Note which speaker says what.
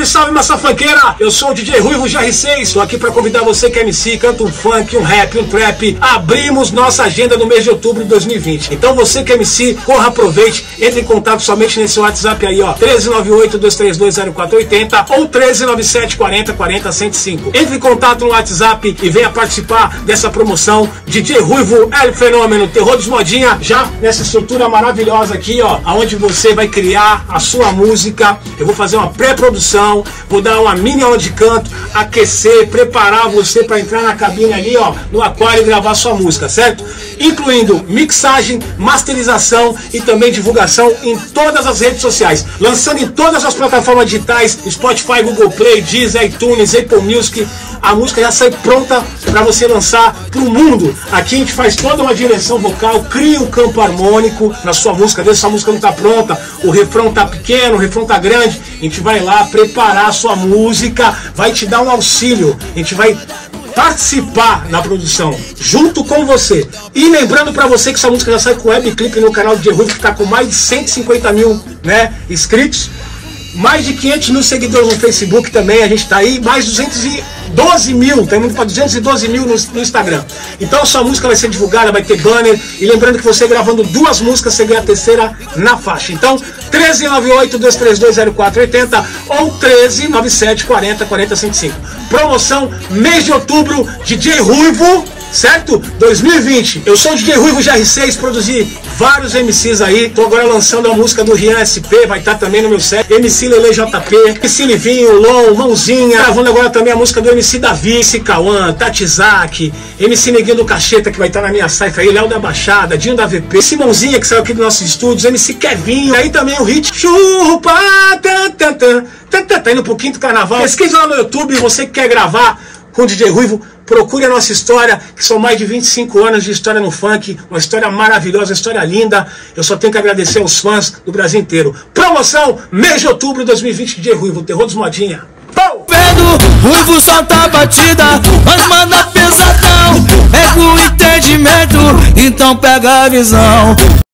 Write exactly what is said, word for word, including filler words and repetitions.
Speaker 1: Salve, salve, massa funkeira! Eu sou o D J Ruivo G R seis, estou aqui para convidar você que é M C, canta um funk, um rap, um trap. Abrimos nossa agenda no mês de outubro de dois mil e vinte. Então você que é M C, corra, aproveite, entre em contato somente nesse WhatsApp aí, ó, um três nove oito, dois três dois, zero quatro oito zero ou um três nove sete, quatro zero, quatro zero, cento e cinco. Entre em contato no WhatsApp e venha participar dessa promoção. D J Ruivo, El Fenômeno, Terror dos Modinha, já nessa estrutura maravilhosa aqui, ó, aonde você vai criar a sua música. Eu vou fazer uma pré-produção, vou dar uma mini aula de canto, aquecer, preparar você para entrar na cabine ali, ó, no aquário e gravar sua música, certo? Incluindo mixagem, masterização e também divulgação em todas as redes sociais, lançando em todas as plataformas digitais, Spotify, Google Play, Deezer, iTunes, Apple Music. A música já sai pronta para você lançar para o mundo. Aqui a gente faz toda uma direção vocal, cria um campo harmônico na sua música. Às vezes a música não está pronta, o refrão está pequeno, o refrão está grande. A gente vai lá preparar a sua música, vai te dar um auxílio, a gente vai participar na produção junto com você. E lembrando para você que essa música já sai com webclip no canal do D J Ruivo, que está com mais de cento e cinquenta mil, né, inscritos, mais de quinhentos mil seguidores no Facebook também, a gente está aí, mais duzentos e doze mil, estamos para duzentos e doze mil no, no Instagram. Então a sua música vai ser divulgada, vai ter banner, e lembrando que você gravando duas músicas, você ganha a terceira na faixa. Então, um três nove oito, dois três dois, zero quatro oito zero ou um três nove sete, quatro zero, quatro zero, cento e cinco. Promoção mês de outubro, D J Ruivo, certo? dois mil e vinte. Eu sou o D J Ruivo G R seis, produzi vários M Cs aí. Tô agora lançando a música do Rian S P, vai estar também no meu set. M C Lele J P, M C Livinho, Lon, Mãozinha. Gravando agora também a música do M C Davi, M C Cauã, Tatizak, M C Neguinho do Cacheta, que vai estar na minha saifa aí, Léo da Baixada, Dinho da V P, M C Mãozinha, que saiu aqui dos nossos estúdios, M C Kevinho. E aí também o hit Chupa, tan, tan, tan, tan, tan, tá indo pro quinto carnaval. Pesquisa lá no YouTube, você que quer gravar com o D J Ruivo, procure a nossa história, que são mais de vinte e cinco anos de história no funk, uma história maravilhosa, uma história linda. Eu só tenho que agradecer aos fãs do Brasil inteiro. Promoção, mês de outubro de dois mil e vinte, D J Ruivo, Terror dos Modinha. Pau!
Speaker 2: Vendo, Ruivo solta a batida, mas manda pesadão. É com entendimento, então pega a visão.